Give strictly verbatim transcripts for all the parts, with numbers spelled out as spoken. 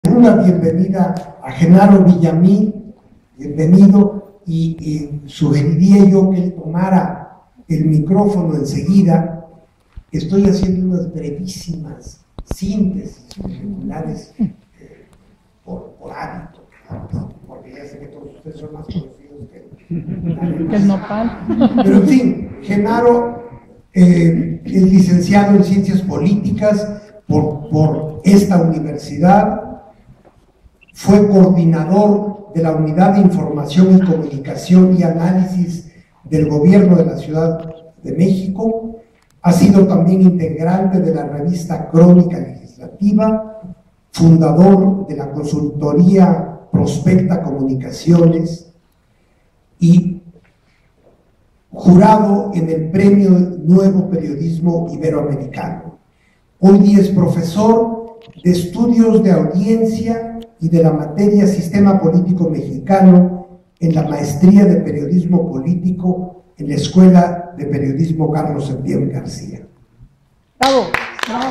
una bienvenida a Genaro Villamil, bienvenido, y, y sugeriría yo que él tomara el micrófono enseguida. Estoy haciendo unas brevísimas síntesis curriculares eh, por, por hábito, porque ya sé que todos ustedes son más conocidos que, que el nopal. Pero en fin, Genaro eh, es licenciado en Ciencias Políticas por, por esta universidad, fue coordinador de la Unidad de Información y Comunicación y Análisis del Gobierno de la Ciudad de México, ha sido también integrante de la revista Crónica Legislativa, fundador de la consultoría Prospecta Comunicaciones y jurado en el Premio Nuevo Periodismo Iberoamericano. Hoy día es profesor de Estudios de Audiencia y de la materia Sistema Político Mexicano en la Maestría de Periodismo Político en la Escuela de Periodismo Carlos Septién García. ¡Bravo! ¡Bravo!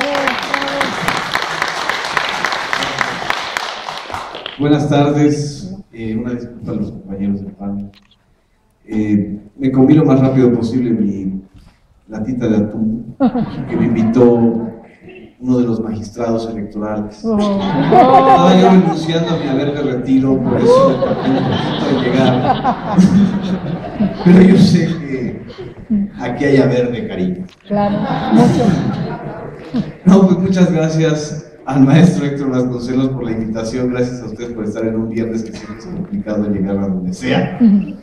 Buenas tardes, eh, una disculpa a los compañeros del panel. Eh, me comí lo más rápido posible mi latita de atún que me invitó uno de los magistrados electorales. Oh. Estaba yo renunciando a mi haber de retiro, por eso me tardé un poquito en llegar. Pero yo sé que aquí hay haber de cariño. Claro, mucho. No, pues muchas gracias al maestro Héctor Vasconcelos por la invitación, gracias a ustedes por estar en un viernes que siempre es complicado llegar a donde sea.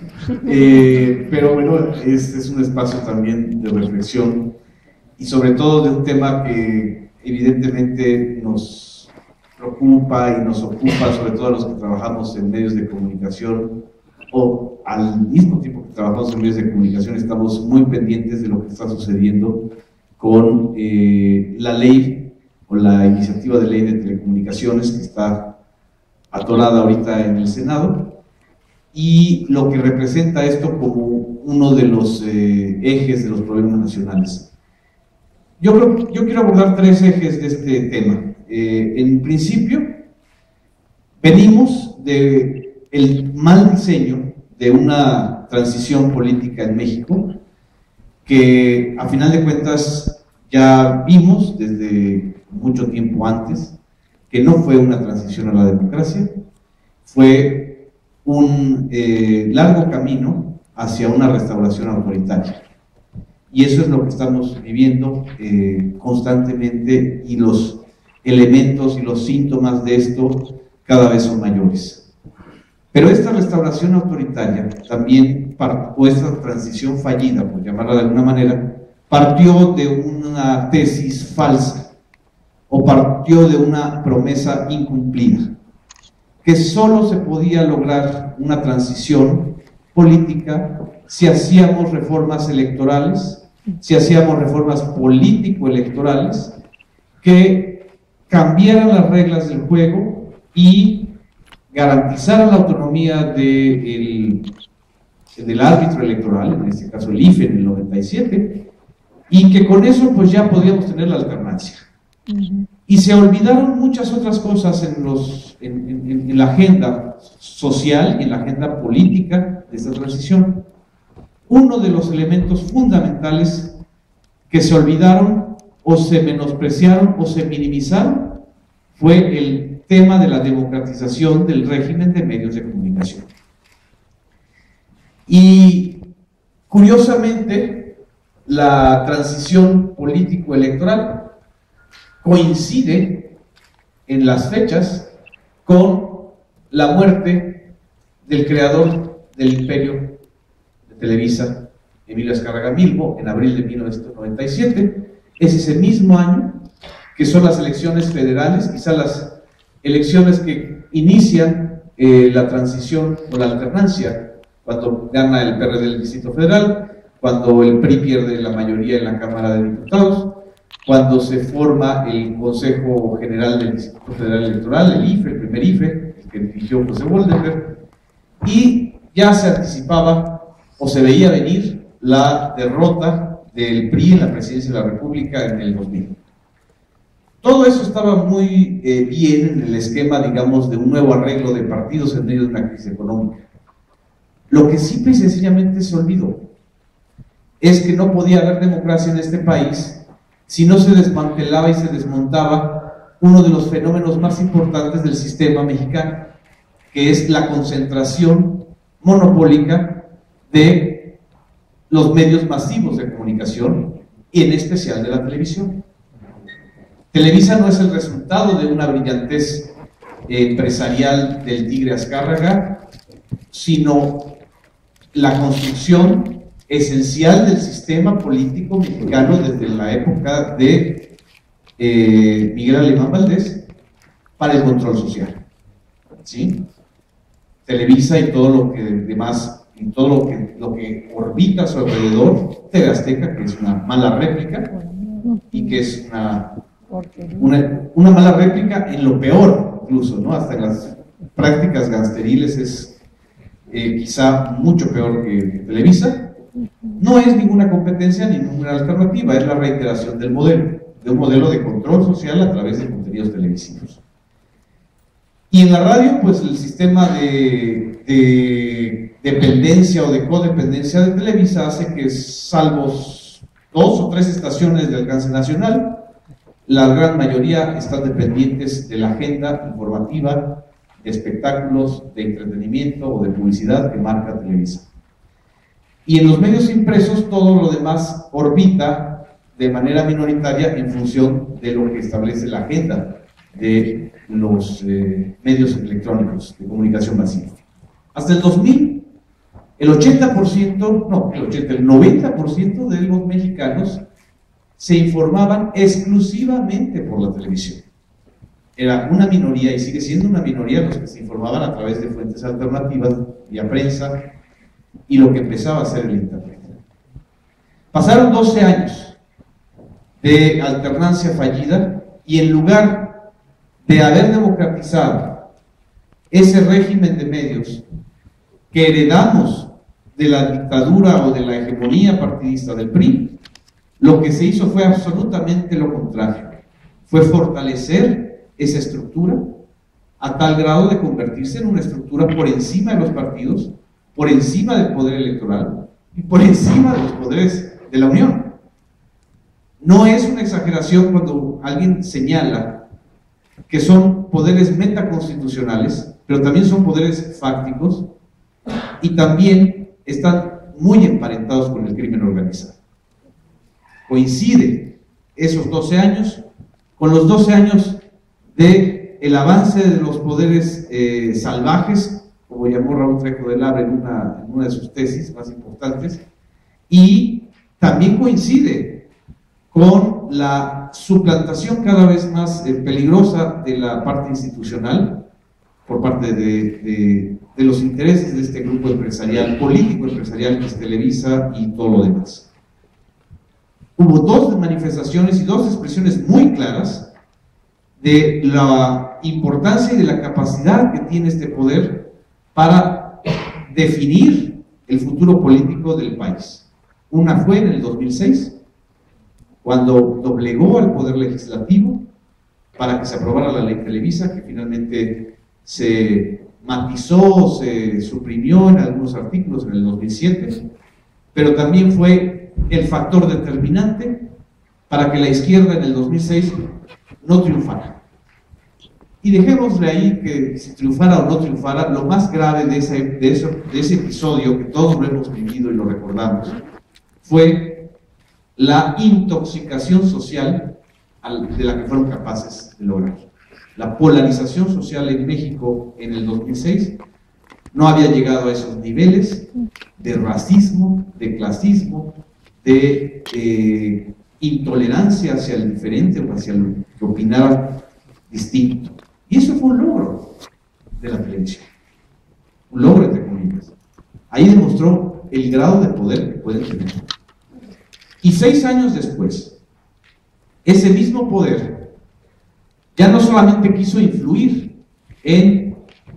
Eh, pero bueno, este es un espacio también de reflexión y sobre todo de un tema que evidentemente nos preocupa y nos ocupa, sobre todo a los que trabajamos en medios de comunicación, o al mismo tiempo que trabajamos en medios de comunicación estamos muy pendientes de lo que está sucediendo con eh, la ley o la iniciativa de ley de telecomunicaciones que está atorada ahorita en el Senado, y lo que representa esto como uno de los eh, ejes de los problemas nacionales. Yo, creo, yo quiero abordar tres ejes de este tema. Eh, en principio, venimos del mal diseño de una transición política en México que, a final de cuentas, ya vimos desde mucho tiempo antes que no fue una transición a la democracia, fue un eh, largo camino hacia una restauración autoritaria. Y eso es lo que estamos viviendo eh, constantemente, y los elementos y los síntomas de esto cada vez son mayores. Pero esta restauración autoritaria también, o esta transición fallida, por llamarla de alguna manera, partió de una tesis falsa, o partió de una promesa incumplida, que solo se podía lograr una transición política si hacíamos reformas electorales, si hacíamos reformas político-electorales que cambiaran las reglas del juego y garantizaran la autonomía de el, del árbitro electoral, en este caso el I F E en el noventa y siete, y que con eso pues ya podíamos tener la alternancia. Uh-huh. Y se olvidaron muchas otras cosas en, los, en, en, en la agenda social y en la agenda política de esta transición. Uno de los elementos fundamentales que se olvidaron o se menospreciaron o se minimizaron fue el tema de la democratización del régimen de medios de comunicación. Y curiosamente, la transición político-electoral coincide en las fechas con la muerte del creador del imperio de Televisa, Emilio Azcárraga Milmo, en abril de mil novecientos noventa y siete. Es ese mismo año que son las elecciones federales, quizás las elecciones que inician eh, la transición o la alternancia, cuando gana el P R D del Distrito Federal, cuando el P R I pierde la mayoría en la Cámara de Diputados, cuando se forma el Consejo General del Distrito Federal Electoral, el I F E, el primer I F E, el que dirigió José Woldenberg, y ya se anticipaba o se veía venir la derrota del P R I en la presidencia de la República en el dos mil. Todo eso estaba muy eh, bien en el esquema, digamos, de un nuevo arreglo de partidos en medio de una crisis económica. Lo que simple y sencillamente se olvidó es que no podía haber democracia en este país si no se desmantelaba y se desmontaba uno de los fenómenos más importantes del sistema mexicano, que es la concentración monopólica de los medios masivos de comunicación y en especial de la televisión. Televisa no es el resultado de una brillantez eh, empresarial del Tigre Azcárraga, sino la construcción esencial del sistema político mexicano desde la época de eh, Miguel Alemán Valdés para el control social, ¿sí? Televisa y todo lo que demás, y todo lo que, lo que orbita a su alrededor, T V Azteca, que es una mala réplica y que es una, una, una mala réplica en lo peor, incluso, ¿no? Hasta en las prácticas gangsteriles es eh, quizá mucho peor que Televisa. No es ninguna competencia ni ninguna alternativa, es la reiteración del modelo, de un modelo de control social a través de contenidos televisivos. Y en la radio, pues el sistema de, de dependencia o de codependencia de Televisa hace que, salvo dos o tres estaciones de alcance nacional, la gran mayoría están dependientes de la agenda informativa, de espectáculos, de entretenimiento o de publicidad que marca Televisa. Y en los medios impresos todo lo demás orbita de manera minoritaria en función de lo que establece la agenda de los eh, medios electrónicos de comunicación masiva. Hasta el dos mil, el ochenta por ciento, no, el ochenta, el noventa por ciento de los mexicanos se informaban exclusivamente por la televisión. Era una minoría, y sigue siendo una minoría, los que se informaban a través de fuentes alternativas, vía prensa, y lo que empezaba a ser el internet. Pasaron doce años de alternancia fallida, y en lugar de haber democratizado ese régimen de medios que heredamos de la dictadura o de la hegemonía partidista del P R I, lo que se hizo fue absolutamente lo contrario. Fue fortalecer esa estructura a tal grado de convertirse en una estructura por encima de los partidos, por encima del poder electoral y por encima de los poderes de la Unión. No es una exageración cuando alguien señala que son poderes metaconstitucionales, pero también son poderes fácticos y también están muy emparentados con el crimen organizado. Coincide esos doce años con los doce años de el avance de los poderes eh, salvajes, como llamó Raúl Trejo de Labra en una, en una de sus tesis más importantes, y también coincide con la suplantación cada vez más eh, peligrosa de la parte institucional por parte de, de, de los intereses de este grupo empresarial, político empresarial, que es Televisa y todo lo demás. Hubo dos manifestaciones y dos expresiones muy claras de la importancia y de la capacidad que tiene este poder para definir el futuro político del país. Una fue en el dos mil seis, cuando doblegó al poder legislativo para que se aprobara la ley Televisa, que finalmente se matizó, se suprimió en algunos artículos en el dos mil siete, pero también fue el factor determinante para que la izquierda en el dos mil seis no triunfara. Y dejémosle ahí que si triunfara o no triunfara, lo más grave de ese, de, eso, de ese episodio, que todos lo hemos vivido y lo recordamos, fue la intoxicación social de la que fueron capaces de lograr. La polarización social en México en el dos mil seis no había llegado a esos niveles de racismo, de clasismo, de eh, intolerancia hacia el diferente o hacia lo que opinaba distinto. Y eso fue un logro de la televisión, un logro entre comillas. Ahí demostró el grado de poder que pueden tener. Y seis años después, ese mismo poder ya no solamente quiso influir en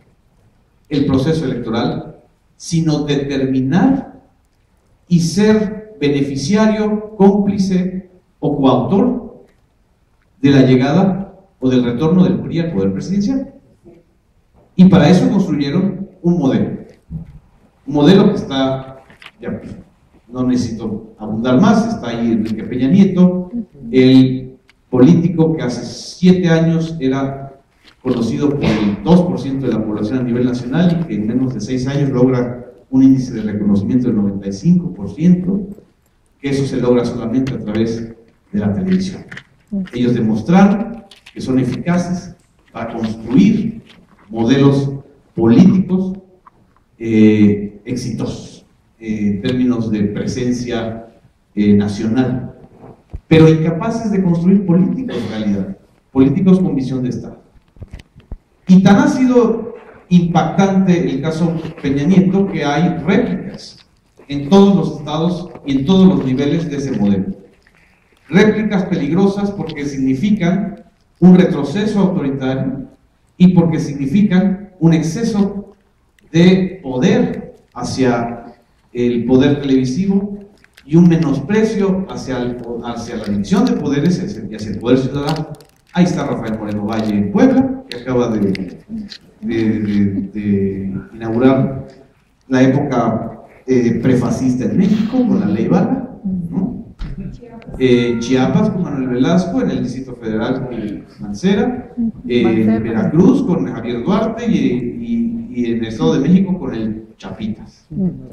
el proceso electoral, sino determinar y ser beneficiario, cómplice o coautor de la llegada o del retorno del P R I al poder presidencial. Y para eso construyeron un modelo. Un modelo que está, ya no necesito abundar más, está ahí Enrique Peña Nieto, el político que hace siete años era conocido por el dos por ciento de la población a nivel nacional y que en menos de seis años logra un índice de reconocimiento del noventa y cinco por ciento, que eso se logra solamente a través de la televisión. Ellos demostraron que son eficaces para construir modelos políticos eh, exitosos eh, en términos de presencia eh, nacional, pero incapaces de construir políticos en realidad, políticos con visión de Estado. Y tan ha sido impactante el caso Peña Nieto que hay réplicas en todos los estados y en todos los niveles de ese modelo. Réplicas peligrosas porque significan un retroceso autoritario y porque significan un exceso de poder hacia el poder televisivo y un menosprecio hacia, el, hacia la división de poderes y hacia el poder ciudadano. Ahí está Rafael Moreno Valle en Puebla, que acaba de, de, de, de inaugurar la época eh, prefascista en México con la ley Bala, ¿no? Eh, Chiapas con Manuel Velasco, en el Distrito Federal con Mancera, eh, en Veracruz con Javier Duarte y, y, y en el Estado de México con el Chapitas.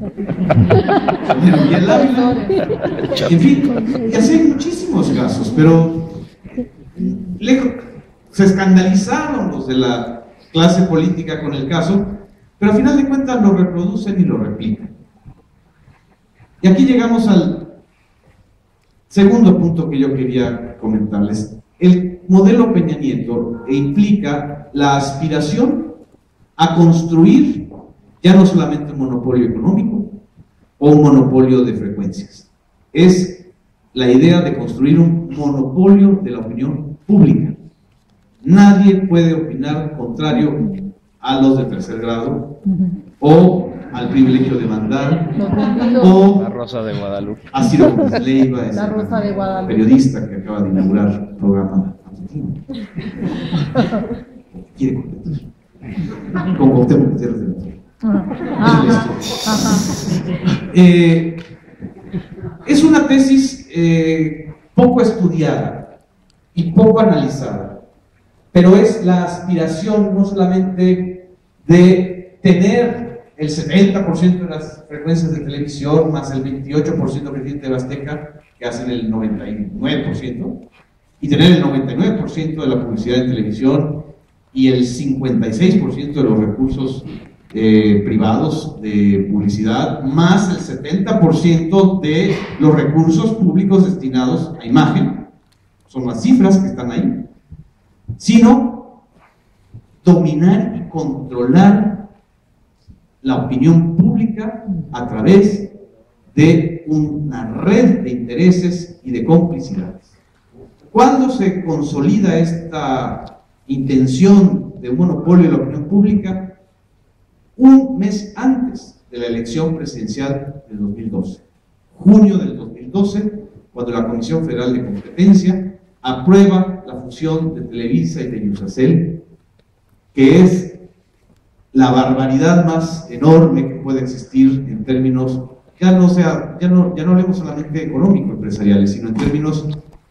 Y el Ávila, en fin, y así hay muchísimos casos, pero lejos, se escandalizaron los de la clase política con el caso, pero al final de cuentas lo reproducen y lo replican. Y aquí llegamos al segundo punto que yo quería comentarles. El modelo Peña Nieto implica la aspiración a construir ya no solamente un monopolio económico o un monopolio de frecuencias, es la idea de construir un monopolio de la opinión pública. Nadie puede opinar contrario a los de tercer grado o al privilegio de mandar o la Rosa de Guadalupe. Ha sido Gómez Leiva, es La Rosa de Guadalupe, periodista que acaba de inaugurar el programa argentino. Quiere competir con Cuauhtémoc Gutiérrez de la Torre. Ajá. Ajá. Eh, es una tesis eh, poco estudiada y poco analizada, pero es la aspiración no solamente de tener el setenta por ciento de las frecuencias de televisión más el veintiocho por ciento que tiene T V Azteca, que hacen el noventa y nueve por ciento, y tener el noventa y nueve por ciento de la publicidad en televisión y el cincuenta y seis por ciento de los recursos eh, privados de publicidad, más el setenta por ciento de los recursos públicos destinados a imagen, son las cifras que están ahí, sino dominar y controlar la opinión pública a través de una red de intereses y de complicidades. ¿Cuándo se consolida esta intención de un monopolio de la opinión pública? Un mes antes de la elección presidencial del dos mil doce, junio del dos mil doce, cuando la Comisión Federal de Competencia aprueba la fusión de Televisa y de Iusacell, que es la barbaridad más enorme que puede existir en términos, ya no sea, ya no, ya no hablemos solamente económico empresariales, sino en términos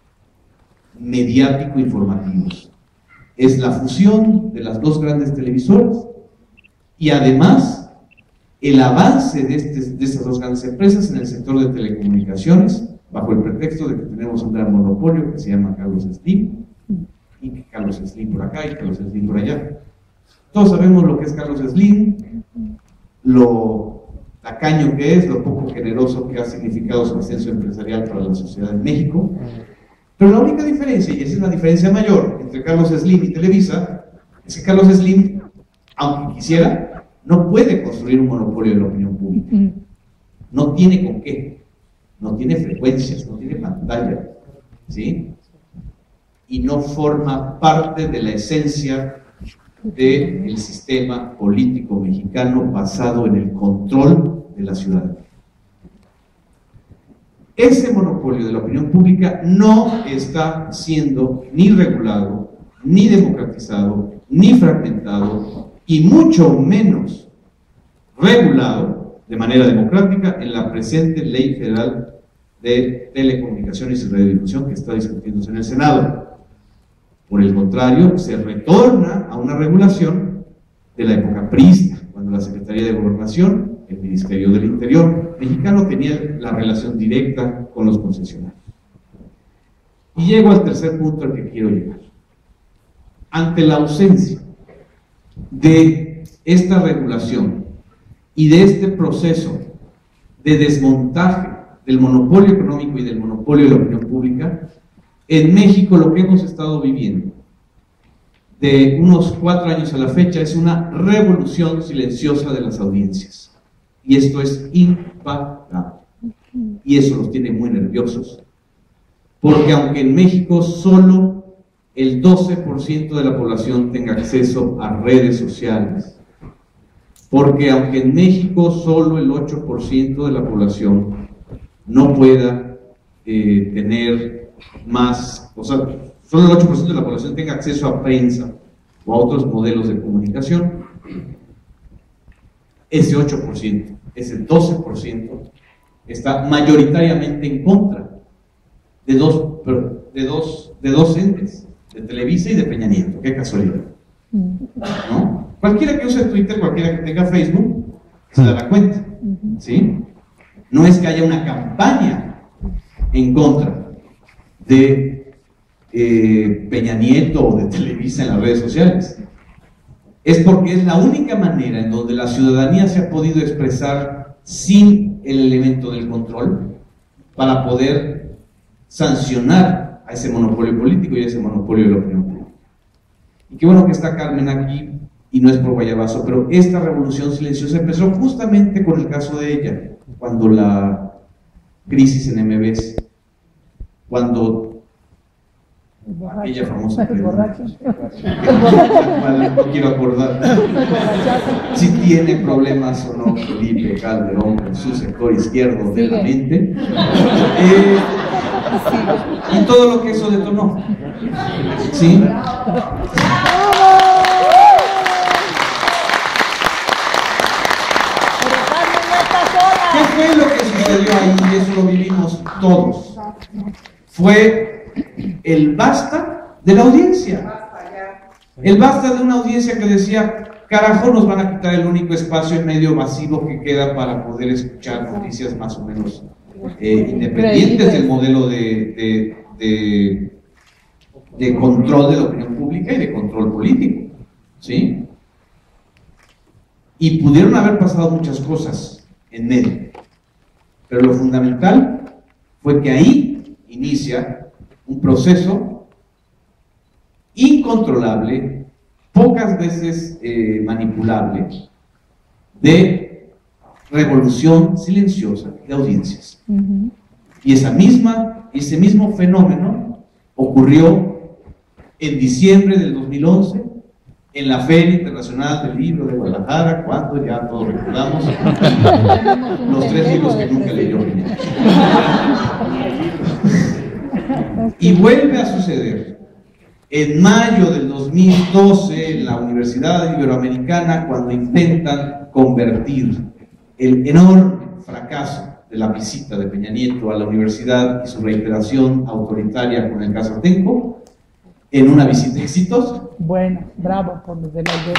mediático-informativos. Es la fusión de las dos grandes televisoras y además el avance de, este, de estas dos grandes empresas en el sector de telecomunicaciones, bajo el pretexto de que tenemos un gran monopolio que se llama Carlos Slim, y que Carlos Slim por acá y Carlos Slim por allá. Todos sabemos lo que es Carlos Slim, lo tacaño que es, lo poco generoso que ha significado su ascenso empresarial para la sociedad en México. Pero la única diferencia, y esa es la diferencia mayor entre Carlos Slim y Televisa, es que Carlos Slim, aunque quisiera, no puede construir un monopolio de la opinión pública. No tiene con qué, no tiene frecuencias, no tiene pantalla, ¿sí? Y no forma parte de la esencia del sistema político mexicano basado en el control de la ciudadanía. ese monopolio de la opinión pública no está siendo ni regulado, ni democratizado, ni fragmentado, y mucho menos regulado de manera democrática en la presente Ley Federal de Telecomunicaciones y Radiodifusión que está discutiéndose en el Senado. Por el contrario, se retorna a una regulación de la época priista, cuando la Secretaría de Gobernación, el Ministerio del Interior mexicano, tenía la relación directa con los concesionarios. Y llego al tercer punto al que quiero llegar. Ante la ausencia de esta regulación y de este proceso de desmontaje del monopolio económico y del monopolio de la opinión pública, en México lo que hemos estado viviendo de unos cuatro años a la fecha es una revolución silenciosa de las audiencias. Y esto es impagable. Y eso los tiene muy nerviosos. Porque aunque en México solo el doce por ciento de la población tenga acceso a redes sociales, porque aunque en México solo el ocho por ciento de la población no pueda eh, tener más, o sea, solo el ocho por ciento de la población tenga acceso a prensa o a otros modelos de comunicación, ese ocho por ciento, ese doce por ciento está mayoritariamente en contra de dos, de dos, de dos entes, de Televisa y de Peña Nieto. Qué casualidad, ¿no? Cualquiera que use Twitter, cualquiera que tenga Facebook, se dará cuenta, ¿sí? No es que haya una campaña en contra de eh, Peña Nieto o de Televisa en las redes sociales. Es porque es la única manera en donde la ciudadanía se ha podido expresar sin el elemento del control para poder sancionar a ese monopolio político y a ese monopolio de la opinión pública. Y qué bueno que está Carmen aquí, y no es por guayabazo, pero esta revolución silenciosa empezó justamente con el caso de ella, cuando la crisis en M B S, cuando aquella famosa pregunta, no quiero acordar si tiene problemas o no Felipe Calderón en su sector izquierdo de la mente, eh, y todo lo que eso detonó, ¿sí? ¿Qué fue lo que sucedió ahí? Y eso lo vivimos todos. Fue el basta de la audiencia. El basta de una audiencia que decía, carajo, nos van a quitar el único espacio en medio masivo que queda para poder escuchar noticias más o menos eh, independientes del modelo de, de, de, de control de la opinión pública y de control político, ¿sí? Y pudieron haber pasado muchas cosas en medio, pero lo fundamental fue que ahí inicia un proceso incontrolable, pocas veces eh, manipulable, de revolución silenciosa de audiencias. Uh-huh. Y esa misma, ese mismo fenómeno ocurrió en diciembre del dos mil once en la Feria Internacional del Libro de Guadalajara, cuando ya todos recordamos los tres libros que nunca leyó. Y vuelve a suceder en mayo del dos mil doce en la Universidad Iberoamericana, cuando intentan convertir el enorme fracaso de la visita de Peña Nieto a la universidad y su reiteración autoritaria con el caso Atenco en una visita exitosa. Bueno, bravo por los de la idea.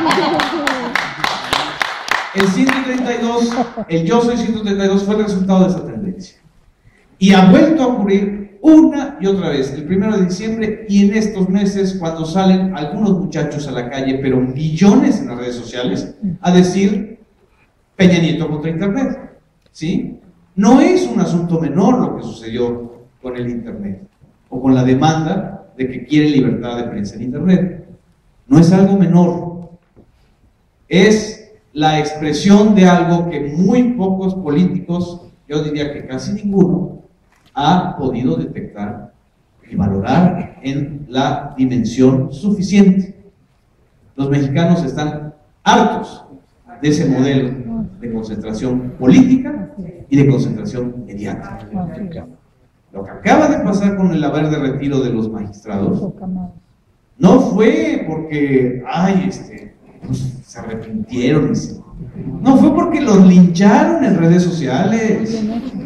El ciento treinta y dos, el Yo Soy ciento treinta y dos fue el resultado de esa tendencia. Y ha vuelto a ocurrir una y otra vez, el primero de diciembre y en estos meses, cuando salen algunos muchachos a la calle, pero millones en las redes sociales, a decir Peña Nieto contra Internet, ¿sí? No es un asunto menor lo que sucedió con el Internet, o con la demanda de que quiere libertad de prensa en Internet. No es algo menor. Es la expresión de algo que muy pocos políticos, yo diría que casi ninguno, ha podido detectar y valorar en la dimensión suficiente. Los mexicanos están hartos de ese modelo de concentración política y de concentración mediática. Lo que acaba de pasar con el haber de retiro de los magistrados no fue porque, ay, este, pues, se arrepintieron, no, fue porque los lincharon en redes sociales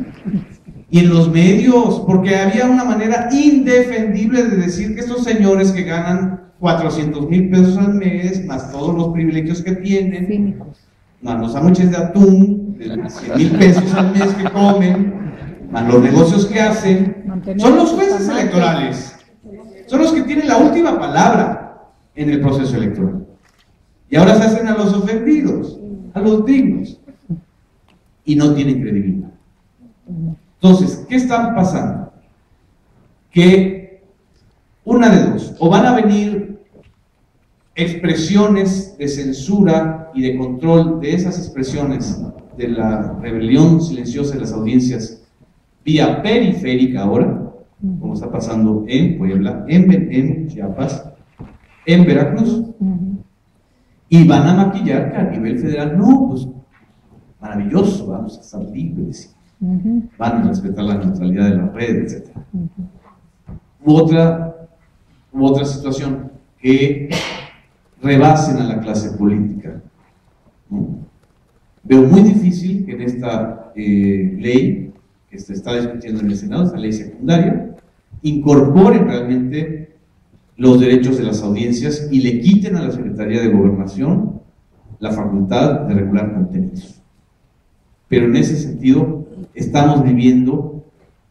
y en los medios, porque había una manera indefendible de decir que estos señores que ganan cuatrocientos mil pesos al mes, más todos los privilegios que tienen, más los sándwiches de atún de cien mil pesos al mes que comen, más los negocios que hacen, son los jueces electorales, son los que tienen la última palabra en el proceso electoral. Y ahora se hacen a los ofendidos, a los dignos, y no tienen credibilidad. Entonces, ¿qué está pasando? Que una de dos, o van a venir expresiones de censura y de control de esas expresiones de la rebelión silenciosa de las audiencias vía periférica ahora, como está pasando en Puebla, en, en Chiapas, en Veracruz, y van a maquillar que a nivel federal, no, pues maravilloso, vamos a estar libres, van a respetar la neutralidad de la red, etcétera. U otra, u otra situación, que rebasen a la clase política, ¿no? Veo muy difícil que en esta eh, ley que se está discutiendo en el Senado, esta ley secundaria, incorporen realmente los derechos de las audiencias y le quiten a la Secretaría de Gobernación la facultad de regular contenidos. Pero en ese sentido estamos viviendo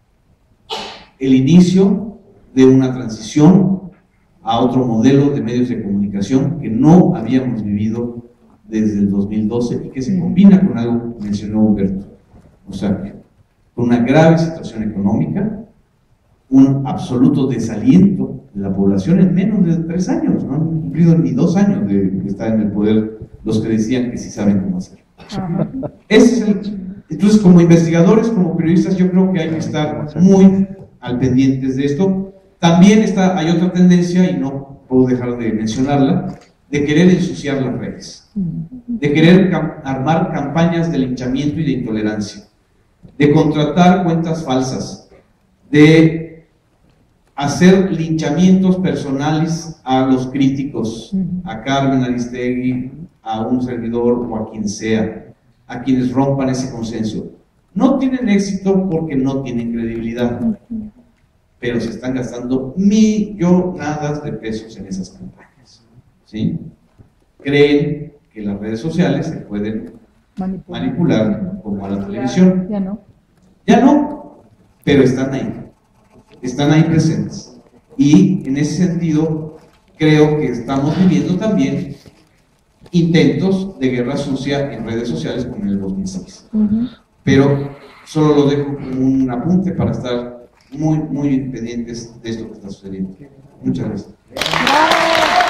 el inicio de una transición a otro modelo de medios de comunicación que no habíamos vivido desde el dos mil doce y que se combina con algo que mencionó Humberto, o sea, con una grave situación económica, un absoluto desaliento de la población en menos de tres años, no han cumplido ni dos años de estar en el poder los que decían que sí saben cómo hacer. Ese es el, entonces, como investigadores, como periodistas, yo creo que hay que estar muy al pendientes de esto. También está, hay otra tendencia, y no puedo dejar de mencionarla, de querer ensuciar las redes, de querer cam armar campañas de linchamiento y de intolerancia, de contratar cuentas falsas, de hacer linchamientos personales a los críticos, a Carmen Aristegui, a un servidor o a quien sea, a quienes rompan ese consenso. No tienen éxito porque no tienen credibilidad, pero se están gastando millonadas de pesos en esas campañas, ¿sí? Creen que las redes sociales se pueden manipular, manipular como a la televisión. Ya no. Ya no, pero están ahí, están ahí presentes. Y en ese sentido, creo que estamos viviendo también intentos de guerra sucia en redes sociales como en el dos mil seis. Uh-huh. Pero solo lo dejo como un apunte para estar muy, muy pendientes de esto que está sucediendo. Muchas gracias.